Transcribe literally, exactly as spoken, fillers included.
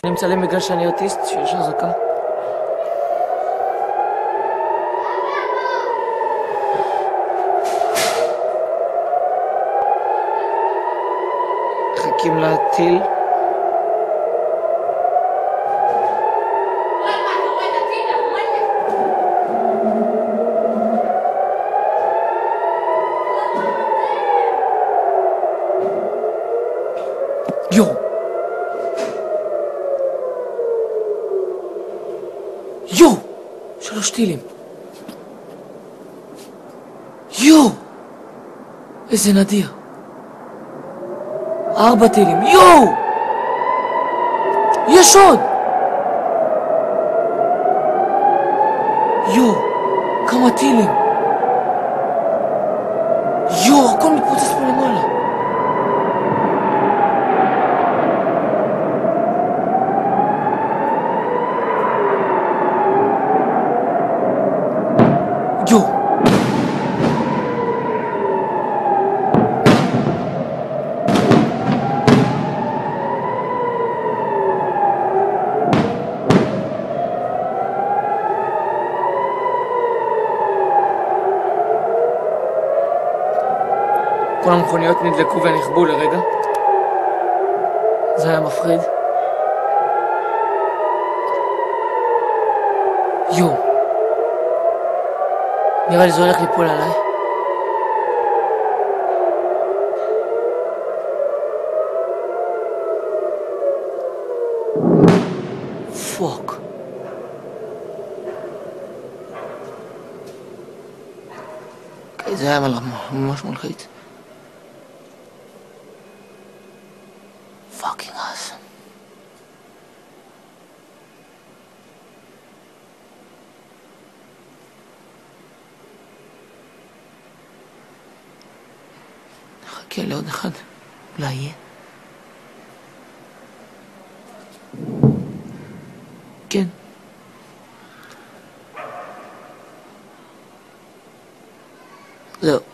אני מצלם בגלל שאני אוטיסט, שיש חזקה. מחכים לטיל. יו! יו! שלוש טילים. יו! איזה נדיר. ארבע טילים. יו! יש עוד! יו! כמה טילים. יו! הכל מתפוצץ פה למעלה. יו! כל המכוניות נדלקו ונכבו לרגע. זה היה מפחיד. יו! נראה לי זה הולך ליפול עליי. פוק. אוקיי, זה היה ממש מלחיץ. fucking awesome. נחכה לעוד אחד, אולי יהיה. כן. זהו.